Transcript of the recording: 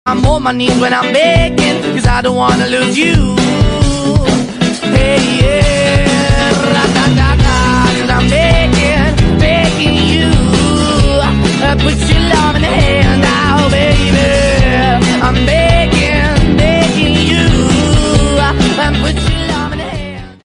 I'm on my knees when I'm begging, 'cause I don't wanna lose you.